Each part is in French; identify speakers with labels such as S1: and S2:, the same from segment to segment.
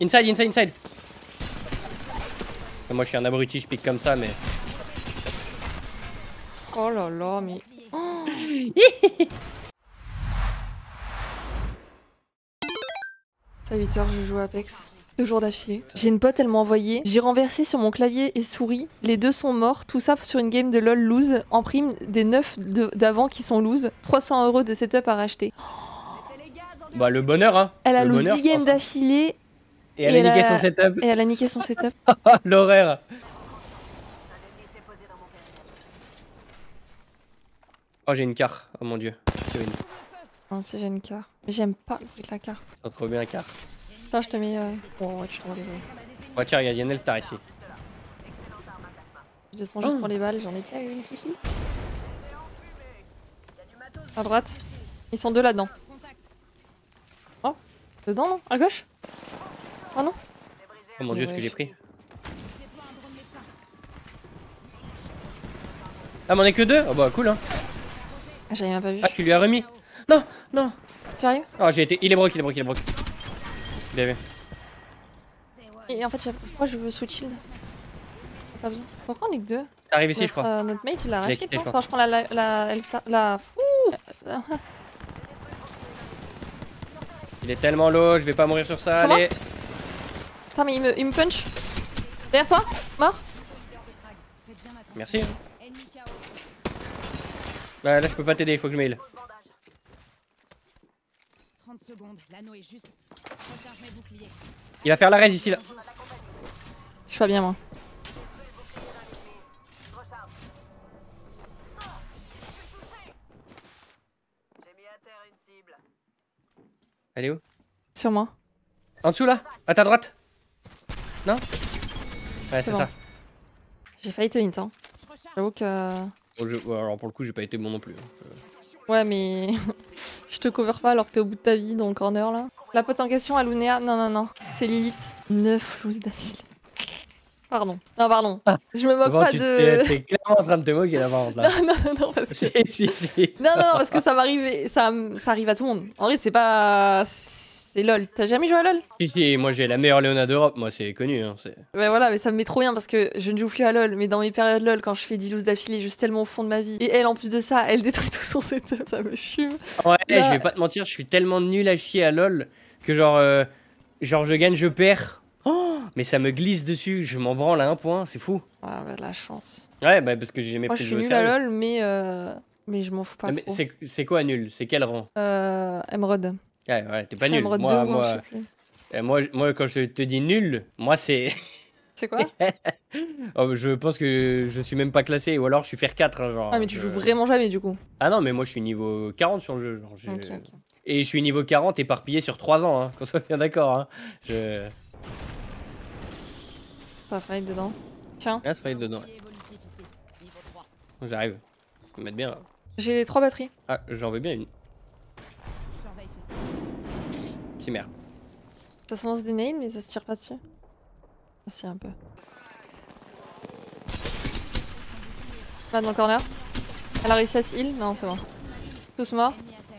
S1: Inside, inside, inside. Moi je suis un abruti, je pique comme ça, mais...
S2: Oh là là, mais... Oh. À 8h, je joue à Apex. 2 jours d'affilée. J'ai une pote, elle m'a envoyé. J'ai renversé sur mon clavier et souris. Les deux sont morts. Tout ça sur une game de LoL lose. En prime, des 9 d'avant qui sont lose. 300 € de setup à racheter.
S1: Bah le bonheur hein.
S2: Elle a
S1: le
S2: lose
S1: bonheur,
S2: 10 games d'affilée.
S1: Et elle a niqué son setup.
S2: Et elle a niqué son setup.
S1: L'horaire. Oh j'ai une car. Oh mon dieu.
S2: Non, si j'ai une car. Mais j'aime pas le bruit de la car.
S1: Ça trop bien car.
S2: Attends, je te mets... Bon, ouais, tu te rends les balles.
S1: Ouais tiens, il y a Lionel Star ici.
S2: Je descends juste pour les balles, j'en ai déjà une ici. À droite. Ils sont 2 là-dedans. Oh, dedans non? À gauche? Oh non?
S1: Oh mon dieu, ce que j'ai pris. Ah mais on est que 2? Oh bah cool hein.
S2: Ah, j'avais même pas vu.
S1: Ah tu lui as remis? Non, non.
S2: Tu arrives?
S1: Oh j'ai été... Il est broke, il est broke, il est broke. Bien vu.
S2: Et en fait, pourquoi je veux switch shield? Pas besoin. Pourquoi on est que 2?
S1: T'arrives ici je crois.
S2: Notre mate il a racheté
S1: quitté, je crois.
S2: quand je prends la...
S1: Il est tellement low, je vais pas mourir sur ça, allez.
S2: Attends mais il me punch. Derrière toi? Mort?
S1: Merci. Bah là je peux pas t'aider, il faut que je m'heal.
S3: 30 secondes, l'anneau est juste. Recharge mes boucliers.
S1: Il va faire la raise ici là.
S2: Je suis pas bien moi.
S1: Elle est où?
S2: Sur moi.
S1: En dessous là? À ta droite? Non? Ouais c'est
S2: bon.
S1: ça.
S2: J'ai failli te hint hein. J'avoue que...
S1: Bon, alors pour le coup j'ai pas été bon non plus.
S2: Ouais mais... je te cover pas alors que t'es au bout de ta vie dans le corner là. La pote en question, Alunéa, non non non. C'est Lilith. 9 loses d'affilée. Pardon. Non pardon. Je me moque
S1: bon,
S2: pas de...
S1: T'es clairement en train de te moquer là par contre là.
S2: non parce que...
S1: si.
S2: Non parce que ça m'arrive, ça arrive à tout le monde. En vrai c'est pas... C'est LOL. T'as jamais joué à LOL?
S1: Si, moi j'ai la meilleure Léona d'Europe, moi c'est connu. Hein,
S2: ouais voilà, mais ça me met trop bien parce que je ne joue plus à LOL, mais dans mes périodes LOL, quand je fais 10 loses d'affilée, juste tellement au fond de ma vie. Et elle en plus de ça, elle détruit tout son setup, ça me fume.
S1: Ouais,
S2: là...
S1: je vais pas te mentir, je suis tellement nul à chier à LOL que genre je gagne, je perds. Oh, mais ça me glisse dessus, je m'en branle à un point, c'est fou.
S2: Ouais, bah de la chance.
S1: Ouais, bah parce que j'ai jamais
S2: moi,
S1: pris
S2: je
S1: le jeu
S2: suis
S1: au
S2: nul à
S1: sérieux.
S2: LOL, mais je m'en fous pas
S1: mais
S2: trop.
S1: c'est quoi nul? C'est quel rang?
S2: Emerald.
S1: Ouais, t'es pas nul.
S2: Emerald 2 ou je sais plus.
S1: Moi, quand je te dis nul, moi c'est...
S2: C'est quoi?
S1: Oh, je pense que je suis même pas classé, ou alors je suis faire 4 hein, genre.
S2: Ah mais tu joues vraiment jamais du coup.
S1: Ah non mais moi je suis niveau 40 sur le jeu genre.
S2: Ok.
S1: Et je suis niveau 40 éparpillé sur 3 ans hein, qu'on soit bien d'accord hein.
S2: Ça fight dedans. Tiens.
S1: Là ça fight dedans. J'arrive. Faut me mettre bien là.
S2: J'ai 3 batteries.
S1: Ah j'en veux bien une. Chimère.
S2: Ça se lance des nades mais ça se tire pas dessus. Ah, si un peu. Là dans le corner. Elle a réussi à se heal? Non c'est bon. Tous morts.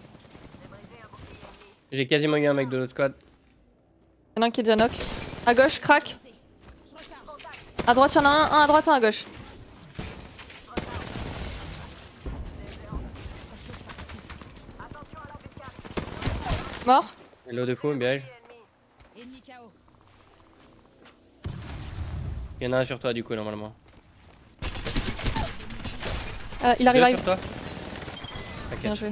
S1: J'ai quasiment eu un mec de l'autre squad.
S2: Y'en a un qui est déjà knock. À gauche, crack. À droite, y'en a un à droite, un à gauche. Mort.
S1: Hello de fou, bien. Il y en a un sur toi du coup normalement.
S2: Il arrive,
S1: sur toi.
S2: Bien joué.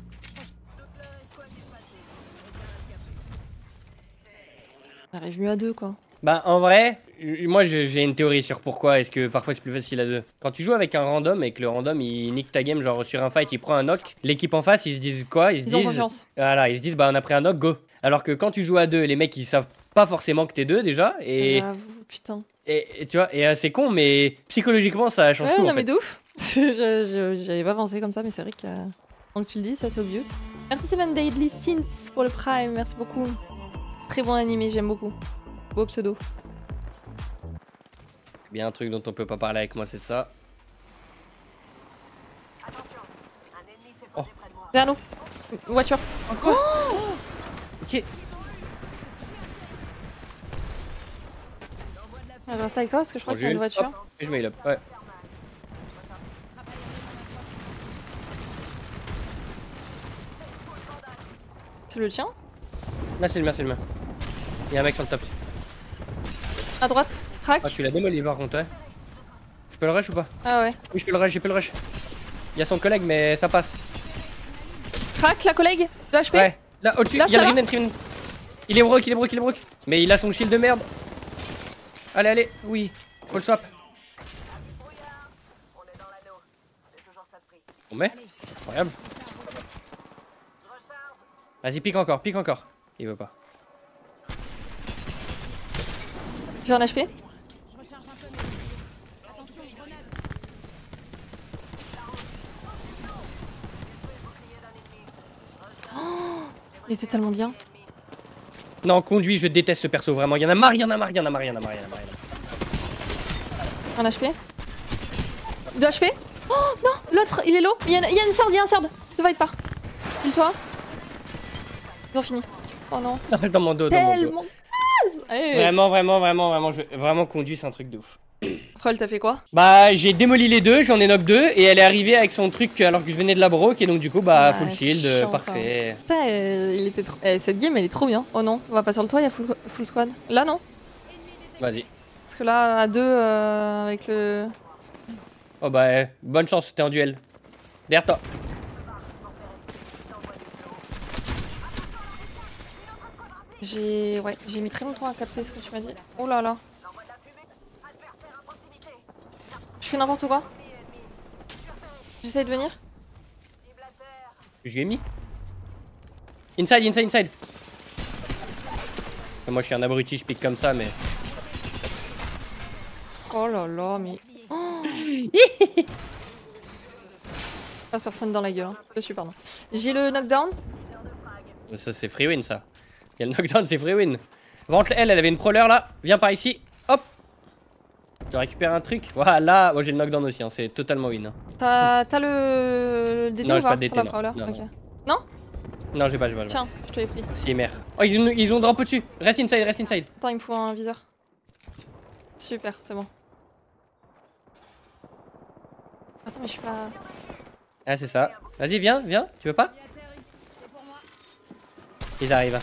S2: Il arrive mieux à 2 quoi.
S1: Bah en vrai, moi j'ai une théorie sur pourquoi est-ce que parfois c'est plus facile à 2. Quand tu joues avec un random et que le random il nique ta game, genre sur un fight il prend un knock, l'équipe en face ils se disent quoi? Ils
S2: ont confiance.
S1: Voilà, ils se disent bah on a pris un knock, go. Alors que quand tu joues à 2, les mecs ils savent pas forcément que t'es 2 déjà et...
S2: J'avoue, putain.
S1: Et tu vois, et c'est con mais psychologiquement ça change tout
S2: non
S1: en
S2: mais
S1: fait.
S2: de ouf. J'avais pas pensé comme ça mais c'est vrai que... Donc tu le dis, ça c'est obvious. Merci Seven Deadly Sins pour le prime, merci beaucoup. Très bon animé, j'aime beaucoup. Beau pseudo.
S1: Bien un truc dont on peut pas parler avec moi c'est ça.
S2: Oh. Derrière nous. Voiture.
S1: Oh ok.
S2: Je reste avec toi parce que je crois
S1: Bon,
S2: qu'il y a une voiture.
S1: Hop, et je mets up. Ouais.
S2: C'est le tien?
S1: Là, c'est le mien, c'est le mien. Il y a un mec sur le top.
S2: À droite, crack.
S1: Ah, tu l'as démoli par contre, ouais. Je peux le rush ou pas?
S2: Ah ouais.
S1: Oui, je peux le rush, je peux le rush. Il y a son collègue, mais ça passe.
S2: Crack, la collègue de HP.
S1: Ouais, là au-dessus,
S2: Là,
S1: il y a
S2: ça
S1: le Riven. Il est broke, il est broke, il est broke. Mais il a son shield de merde. Allez, allez, oui, faut le swap. Bon, mais, incroyable. Vas-y, pique encore, pique encore. Il veut pas.
S2: J'ai un HP.
S3: Je recharge un peu mes... Attention, grenade.
S2: Il était tellement bien.
S1: Non, conduit, je déteste ce perso, vraiment. Il y en a marre, il y en a marre, il y en a marre, il y en a marre, il y en a marre.
S2: Un HP. 2 HP. Oh non, l'autre, il est low. Il y a une sard, il y a un sard. Ne fight pas. Il toi. Ils ont fini. Oh non.
S1: Dans mon dos, dans mon dos.
S2: Tellement naze. Hey.
S1: Vraiment conduit, c'est un truc de ouf.
S2: Roll, t'as fait quoi?
S1: Bah, j'ai démoli les deux, j'en ai knock deux, et elle est arrivée avec son truc alors que je venais de la broke, et donc du coup, bah,
S2: Ouais,
S1: full
S2: c'est
S1: shield,
S2: chiant,
S1: parfait.
S2: Putain, il était trop... cette game, elle est trop bien. Oh non, on va pas sur le toit, il y a full squad. Là, non.
S1: Vas-y.
S2: Parce que là, à deux, avec le...
S1: Oh bah, bonne chance, t'es en duel. Derrière toi.
S2: J'ai mis très longtemps à capter ce que tu m'as dit. Oh là là. Je fais n'importe quoi. J'essaye de venir.
S1: Je lui ai mis. Inside, inside, inside. Moi, je suis un abruti, je pique comme ça, mais...
S2: Oh là là, mais... Oh. Pas se faire semaine dans la gueule, hein. Je suis, pardon. J'ai le knockdown.
S1: Ça, c'est free win, ça. Il y a le knockdown, c'est free win. Rentre, elle avait une prowler, là. Viens par ici. Hop. Tu récupères un truc. Voilà. Moi, j'ai le knockdown aussi, hein. C'est totalement win. Hein.
S2: T'as le DT
S1: Non,
S2: ou
S1: j'ai pas
S2: pas
S1: de
S2: sur
S1: DT,
S2: la prowler?
S1: non.
S2: Ok.
S1: Non.
S2: Non.
S1: Non, j'ai pas.
S2: Tiens, je te l'ai pris.
S1: Si, merde. Oh, ils ont drop au-dessus. Reste inside, reste inside.
S2: Attends, il me faut un viseur. Super, c'est bon. Attends, mais je suis pas...
S1: Ah, c'est ça. Vas-y, viens. Tu veux pas? Ils arrivent.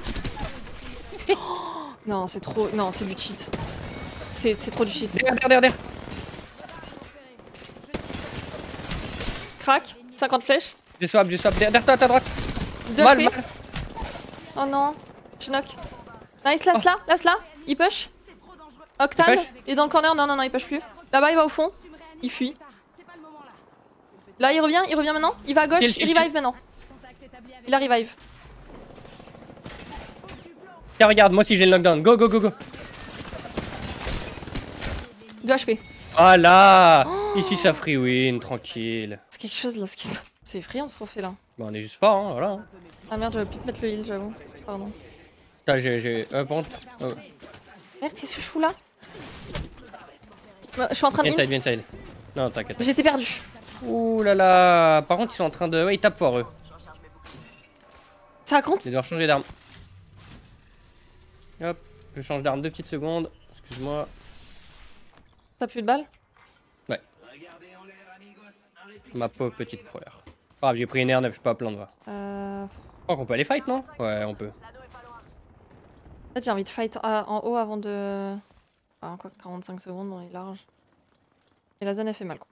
S2: Non, c'est trop... Non, c'est du cheat. C'est trop du cheat.
S1: Derrière.
S2: Crac, 50 flèches.
S1: Je swap. Derrière toi, à ta droite.
S2: 2
S1: Mal.
S2: HP. Oh non, je knock. Nice, last là. Il push. Octane,
S1: Il push.
S2: il est dans le corner. Non, il push plus. Là-bas, il va au fond. Il fuit. Là, il revient maintenant. Il va à gauche, il revive maintenant. Il a revive.
S1: Tiens, regarde, moi aussi j'ai le knockdown. Go.
S2: 2 HP.
S1: Voilà. Ici, ça free win, tranquille.
S2: C'est quelque chose là, ce qui se passe. C'est effrayant ce qu'on fait là.
S1: Bon, on est juste fort, hein, voilà.
S2: Ah merde, j'aurais pu te mettre le heal, j'avoue. Pardon.
S1: Putain, j'ai... par contre... Oh.
S2: Merde, qu'est-ce que je fous là? Je suis en train de hint.
S1: Bien inside. Non, t'inquiète.
S2: J'étais perdu.
S1: Ouh là là. Par contre, ils sont en train de... Ouais, ils tapent fort, eux.
S2: Ça compte?
S1: Ils doivent changer d'arme. Hop, je change d'arme 2 petites secondes. Excuse-moi.
S2: T'as plus de balles?
S1: Ouais. Ma pauvre petite première. Ah, j'ai pris une R9, je peux pas plaindre. Je crois qu'on peut aller fight, non? Ouais, on peut.
S2: En fait, j'ai envie de fight en haut avant de... Ah, encore 45 secondes, on est large. Et la zone, elle fait mal, quoi.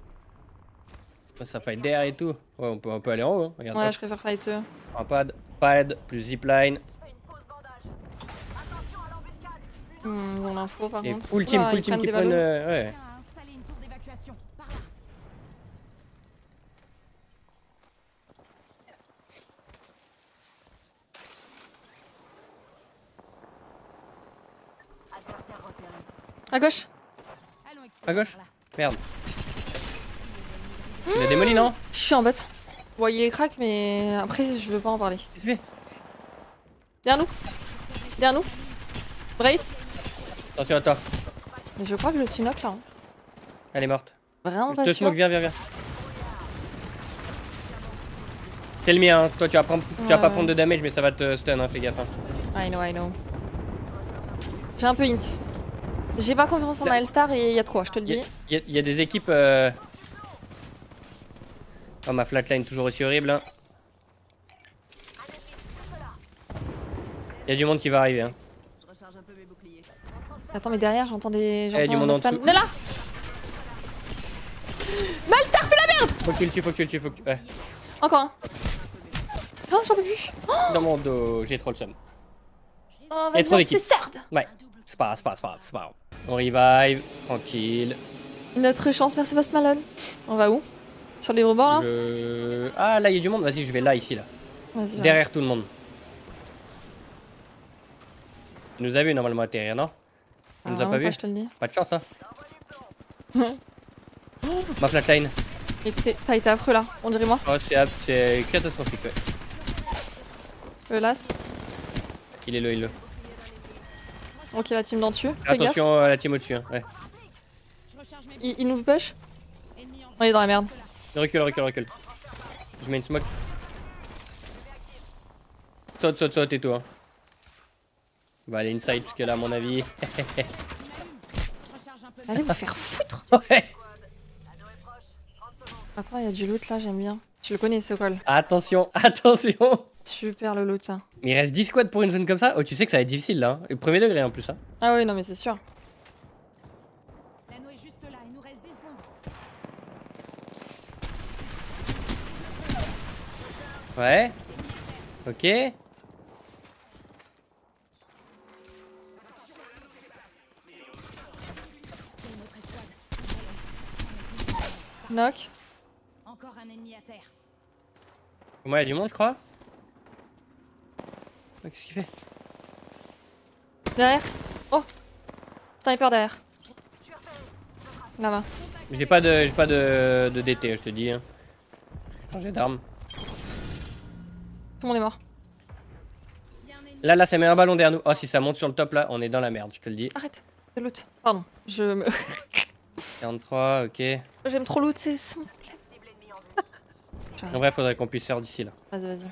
S1: Ça fight DR et tout. Ouais, on peut aller en haut, hein. Regarde.
S2: Ouais, je préfère fight eux.
S1: Un pad, plus zipline.
S2: Ils ont l'info, par
S1: Et
S2: contre.
S1: full team
S2: Oula, ils
S1: qui
S2: prennent des
S1: prennent...
S2: ballons.
S1: ouais.
S3: Installer une tour d'évacuation. Par là.
S2: À gauche.
S3: Allons explorer
S1: À gauche.
S3: par là.
S1: Merde. Tu l'as démoli, non?
S2: Je suis en bot. Bon, il est crack, mais après, je veux pas en parler.
S1: Qu'est-ce que tu fais?
S2: Derrière nous. Brace.
S1: Attention à toi.
S2: Mais je crois que je suis knock là. Hein.
S1: Elle est morte.
S2: Vraiment
S1: Je
S2: pas
S1: te
S2: sûr.
S1: smoke, viens. C'est le mien, hein. Toi tu vas pas prendre de damage, mais ça va te stun, hein. Fais gaffe. Hein.
S2: I know. J'ai un peu hint. J'ai pas confiance en Maelstar et il y a de quoi, je te le dis.
S1: Il y a des équipes. Oh, ma flatline toujours aussi horrible. Hein. Il y a du monde qui va arriver. Hein.
S2: Attends, mais derrière, j'entends des.
S1: Il y a du monde en dessous.
S2: Mais là Maelstar, fais la merde.
S1: Faut que tu le tues, faut que tu le tues, faut que tu. Ouais.
S2: Encore un. Oh, j'en peux plus.
S1: Dans mon dos, j'ai trop le seum.
S2: Oh,
S1: Il y a
S2: vas-y,
S1: trop
S2: on se fait
S1: d'équipes.
S2: sard.
S1: Ouais, c'est pas grave, c'est pas grave, c'est pas grave, c'est pas grave. On revive, tranquille.
S2: Une autre chance, merci Post Malone. On va où? Sur les rebords là?
S1: Ah, là, il y a du monde. Vas-y, je vais là, ici, là.
S2: Vas-y.
S1: Derrière tout le monde. Il nous a vu normalement atterrir, non? Il nous a pas vu?
S2: Je te le dis.
S1: Pas de chance, hein. Ma flatline.
S2: Et t'as été affreux là, on dirait moi.
S1: Oh, c'est catastrophique, ouais.
S2: Le last.
S1: Il est là, il est là.
S2: Ok, la team d'en dessus. Fais gaffe.
S1: Attention à la team au-dessus, hein. Ouais.
S2: Il nous push. On est dans la merde.
S1: Recule, recule, recule. Je mets une smoke. Saute, saute, saute et tout, hein. On va aller inside, parce que là, à mon avis.
S2: Allez vous faire foutre.
S1: Ouais.
S2: Attends, il y a du loot là, j'aime bien. Tu le connais ce call.
S1: Attention, attention.
S2: Super le loot. Ça.
S1: Mais il reste 10 squads pour une zone comme ça. Oh, tu sais que ça va être difficile là. Hein. Et premier degré en plus. Hein.
S2: Ah oui, non, mais c'est sûr.
S3: L'anneau est juste là, il nous reste 10 secondes.
S1: Ouais. Ok.
S2: Knock.
S3: Encore un ennemi à terre.
S1: Moi, il y a du monde, je crois. Oh, qu'est-ce qu'il fait?
S2: Derrière. Oh. Sniper derrière. Là-bas.
S1: J'ai pas de DT, je te dis. Hein. Changer d'arme.
S2: Tout le monde est mort.
S1: Là, ça met un ballon derrière nous. Oh, si ça monte sur le top là, on est dans la merde, je te le dis.
S2: Arrête. Le loot. Pardon. Je me.
S1: 43, ok.
S2: J'aime trop loot, c'est son problème.
S1: En vrai, faudrait qu'on puisse faire d'ici là.
S2: Vas-y, vas-y.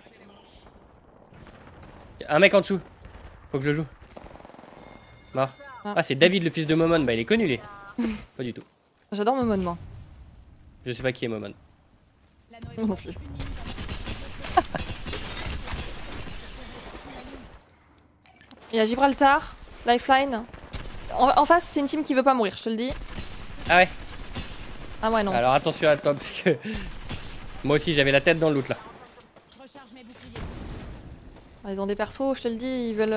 S1: Un mec en dessous. Faut que je le joue. Mort. Ah, c'est David, le fils de Momon. Bah, il est connu, lui. Pas du tout.
S2: J'adore Momon, moi.
S1: Je sais pas qui est Momon.
S2: Non plus. Il y a Gibraltar, Lifeline. En face, c'est une team qui veut pas mourir, je te le dis.
S1: Ah ouais.
S2: Ah ouais, non.
S1: Alors attention à toi, parce que moi aussi j'avais la tête dans le loot là.
S3: Je recharge mes boucliers.
S2: Ils ont des persos, je te le dis, ils veulent.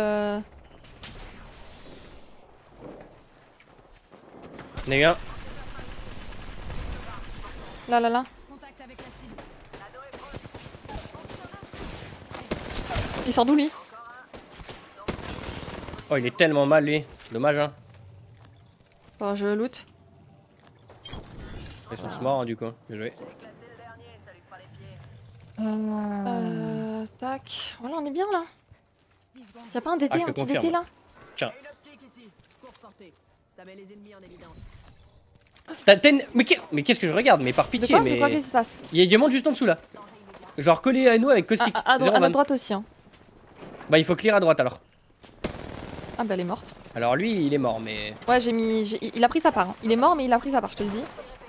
S1: Il y en a eu un.
S2: Là, là, là.
S3: Contact avec la cible.
S2: Il sort d'où lui?
S1: Oh, il est tellement mal lui. Dommage, hein.
S2: Bon, je loot.
S1: Ils sont morts, hein, du coup. Bien joué.
S2: Tac. Voilà, on est bien là.
S3: 10 secondes.
S2: Y'a pas un DT,
S1: Ah, je te
S2: un petit
S1: confirme.
S2: DT là?
S1: Tiens.
S4: Ça met les ennemis en évidence.
S1: Mais qu'est-ce que je regarde? Mais par
S2: De
S1: pitié,
S2: quoi?
S1: mais.
S2: De quoi? Qu'est-ce qui se passe?
S1: Il y a du monde juste en dessous là. Genre collé à nous avec caustique.
S2: À
S1: Zéro
S2: notre
S1: man.
S2: droite aussi. Hein.
S1: Bah, il faut clear à droite alors.
S2: Ah bah elle est morte.
S1: Alors lui, il est mort, mais.
S2: Ouais, il a pris sa part. Hein. Il est mort, mais il a pris sa part, je te le dis.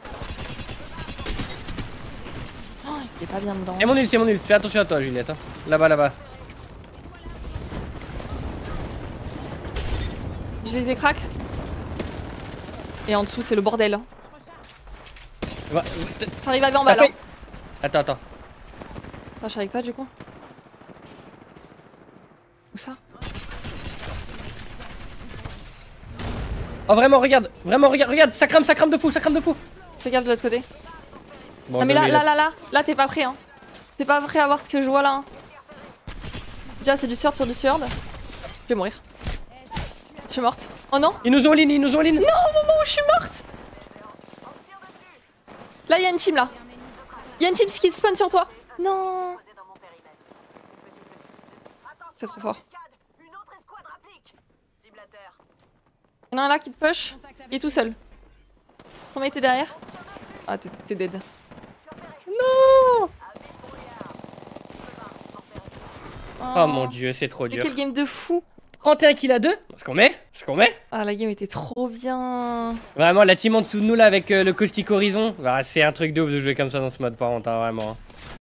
S2: Oh, il est pas bien dedans.
S1: C'est mon ult, c'est mon ult. Fais attention à toi, Juliette. Hein. Là-bas, là-bas.
S2: Je les ai crack. Et en dessous, c'est le bordel. Hein.
S1: Va-
S2: Ça arrive à en bas là.
S1: Attends, attends.
S2: Ah, je suis avec toi du coup. Où ça?
S1: Oh, vraiment, regarde, regarde, ça crame de fou, ça crame de fou.
S2: Fais gaffe de l'autre côté.
S1: Bon,
S2: Non mais
S1: donne-lui,
S2: là, t'es pas prêt hein. T'es pas prêt à voir ce que je vois là. Hein. Déjà, c'est du sword sur du sword. Je vais mourir. Je suis morte. Oh non?
S1: Ils nous ont all-in, ils nous ont all-in.
S2: Non, au moment où je suis morte! Là, il y a une team là. Il y a une team qui spawn sur toi. Non. C'est trop fort. Il y en a un là qui te push. Il est tout seul. Son mate est derrière. Ah, t'es dead.
S1: Non.
S2: Oh,
S1: Oh mon dieu, c'est trop
S2: mais
S1: dur.
S2: quel game de fou.
S1: 31 kills à 2. Ce qu'on met.
S2: Ah, la game était trop bien.
S1: Vraiment, la team en dessous de nous là avec le caustic horizon. Bah, c'est un truc de ouf de jouer comme ça dans ce mode par contre, hein, vraiment.